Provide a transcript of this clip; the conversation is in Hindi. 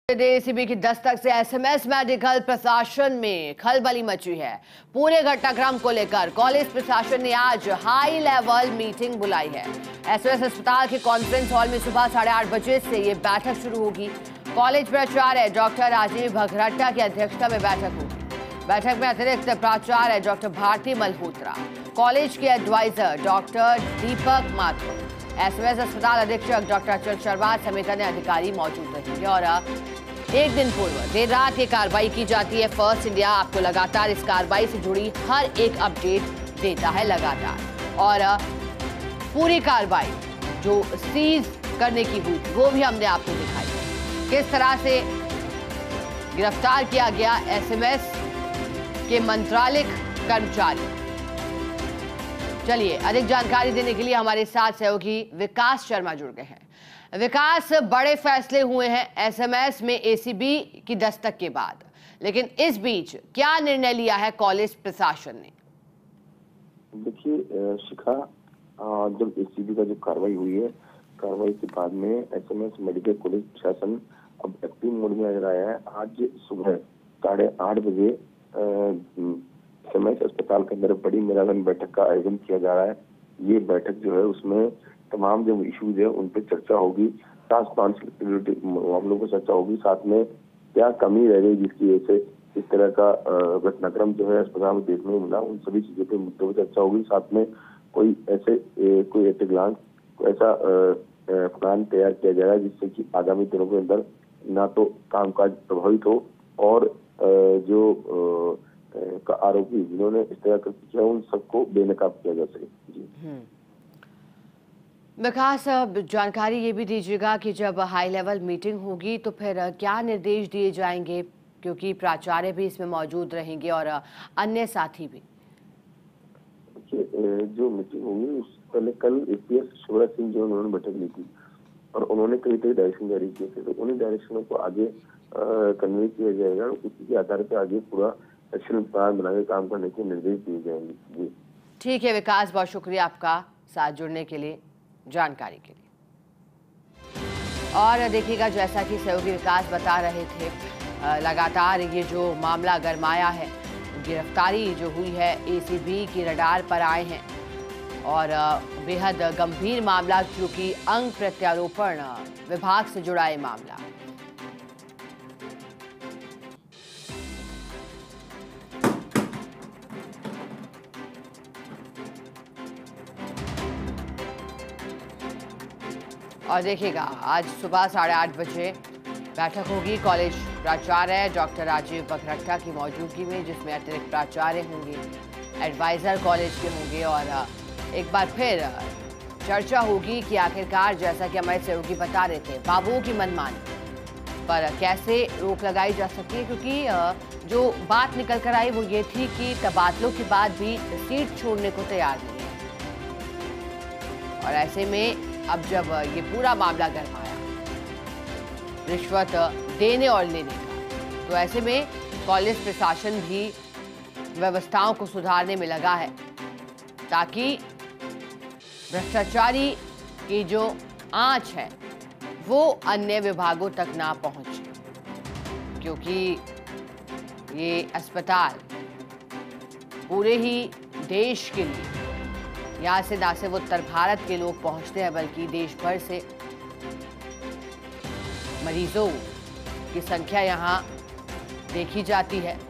एसीबी की दस्तक से एसएमएस मेडिकल प्रशासन में खलबली मची है। पूरे घटनाक्रम को लेकर कॉलेज प्रशासन ने आज हाई लेवल मीटिंग बुलाई है। एसएमएस अस्पताल के कॉन्फ्रेंस हॉल में सुबह 8:30 बजे से ये बैठक शुरू होगी। कॉलेज प्राचार्य डॉक्टर राजीव भगरट्टा की अध्यक्षता में बैठक होगी। बैठक में अतिरिक्त प्राचार्य डॉक्टर भारती मल्होत्रा, कॉलेज के advisor doctor Deepak Mathur, SMS अस्पताल अधीक्षक डॉक्टर अचल शर्मा समेत अन्य अधिकारी मौजूद रहेंगे। और एक दिन पूर्व देर रात ये कार्रवाई की जाती है। फर्स्ट इंडिया आपको लगातार इस कार्रवाई से जुड़ी हर एक अपडेट देता है लगातार, और पूरी कार्रवाई जो सीज करने की हुई थी वो भी हमने आपको दिखाई। किस तरह से गिरफ्तार किया गया एसएमएस के मंत्रालय कर्मचारी। चलिए अधिक जानकारी देने के लिए हमारे साथ सहयोगी विकास शर्मा जुड़ गए हैं। विकास, बड़े फैसले हुए हैं एसएमएस में एसीबी की दस्तक के बाद, लेकिन इस बीच क्या निर्णय लिया है कॉलेज प्रशासन ने? देखिए शिखा, जब एसीबी का जो कार्रवाई हुई है, कार्रवाई के बाद में एसएमएस मेडिकल कॉलेज प्रशासन अब एक्टिव मोड में नजर आया है। आज सुबह 8:30 बजे एसएमएस अस्पताल के अंदर बड़ी मैराथन बैठक का आयोजन किया जा रहा है। ये बैठक जो है उसमें तमाम जो इश्यूज है उन पर चर्चा होगी, ट्रांसपारेंसी मामलों पर चर्चा होगी, साथ में क्या कमी रह गई जिसकी वजह से इस तरह का घटनाक्रम जो है अस्पताल में देखने को मिला, उन सभी चीजों पे मुद्दों पर चर्चा होगी। साथ में कोई ऐसा प्लान तैयार किया जाएगा जिससे कि आगामी दिनों के अंदर ना तो कामकाज प्रभावित हो और जो आरोपी जिन्होंने इस तरह का किया उन सबको बेनकाब किया जा सके। जी विकास, जानकारी ये भी दीजिएगा कि जब हाई लेवल मीटिंग होगी तो फिर क्या निर्देश दिए जाएंगे, क्योंकि प्राचार्य भी इसमें मौजूद रहेंगे और अन्य साथी भी। जो मीटिंग होगी उससे पहले कल एपीएस शिवराज सिंह जो उन्होंने बैठक ली थी और उन्होंने कई डायरेक्शन जारी किए थे, तो उन्हीं डायरेक्शनों को आगे कन्वे किया जाएगा। उसी के आधार पर आगे पूरा एक्शन प्लान बनाकर काम करने के निर्देश दिए जाएंगे। जी ठीक है विकास, बहुत शुक्रिया आपका साथ जुड़ने के लिए, जानकारी के लिए। और देखिएगा, जैसा कि सहयोगी विकास बता रहे थे, लगातार ये जो मामला गरमाया है, गिरफ्तारी जो हुई है एसीबी की रडार पर आए हैं और बेहद गंभीर मामला, क्योंकि अंग प्रत्यारोपण विभाग से जुड़ा है मामला। और देखिएगा, आज सुबह 8:30 बजे बैठक होगी कॉलेज प्राचार्य डॉक्टर राजीव भगरट्टा की मौजूदगी में, जिसमें अतिरिक्त प्राचार्य होंगे, एडवाइजर कॉलेज के होंगे और एक बार फिर चर्चा होगी कि आखिरकार, जैसा कि हमारे सहयोगी बता रहे थे, बाबुओं की मनमानी पर कैसे रोक लगाई जा सकती है, क्योंकि जो बात निकल कर आई वो ये थी कि तबादलों के बाद भी सीट छोड़ने को तैयार नहीं है। और ऐसे में अब जब ये पूरा मामला गरमाया रिश्वत देने और लेने का, तो ऐसे में कॉलेज प्रशासन भी व्यवस्थाओं को सुधारने में लगा है ताकि भ्रष्टाचारी की जो आंच है वो अन्य विभागों तक ना पहुंचे, क्योंकि ये अस्पताल पूरे ही देश के लिए, यहाँ से ना सिर्फ उत्तर भारत के लोग पहुंचते हैं बल्कि देश भर से मरीजों की संख्या यहाँ देखी जाती है।